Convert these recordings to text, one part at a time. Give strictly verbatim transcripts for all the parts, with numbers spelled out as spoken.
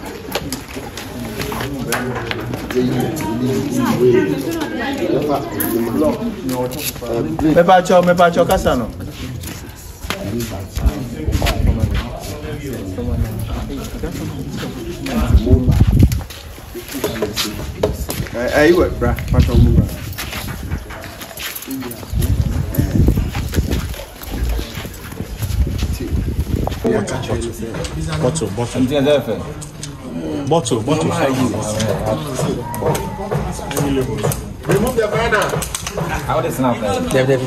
Me pacho, me pacho casano. Aí, ué, pra pacho mumba. Bottle, bottle. Bottle, bottle. Remove the banner. How does it now? Deve, deve.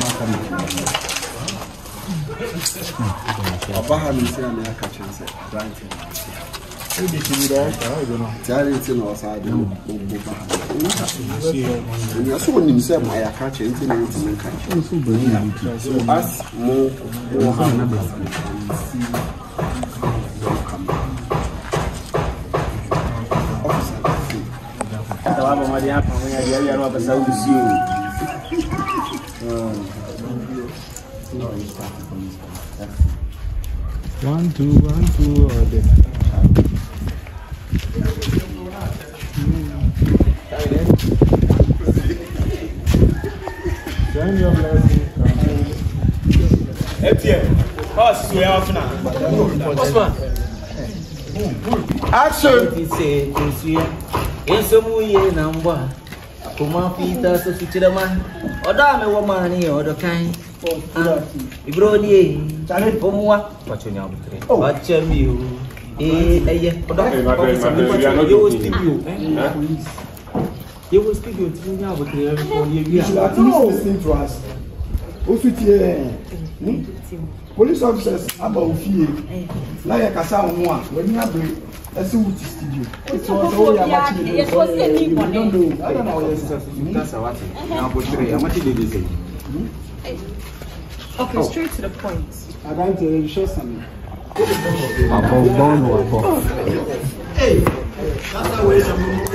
Abaha mi say na ka chance. Right. Who did you do that? I don't know. Charity no side no go back. You so nim say my ka chance na ntimi ka. So as mo mo ha na be. Tawaba mali hapa mwenye ajali ya hapa Saudi sio. One, two, one, two, or the. Send your blessing. Etienne, pass to your after. Action. Yes, we number. Kuma Peter, so switch the man. Or damn, woman, or the kind. Ibroni, Charlie, Pomua, watch your name. Watch you. Eh, eh, you will speak you. You will speak you to me about the you are listening to us. Police officers about fear. Now you can sound one when you have let's see what studio. It was all your material. It was a new one. I don't know. I don't know. That's what now, but I'm what did they say? Okay, straight to the point. I don't tell you, show something. Hey, that's how we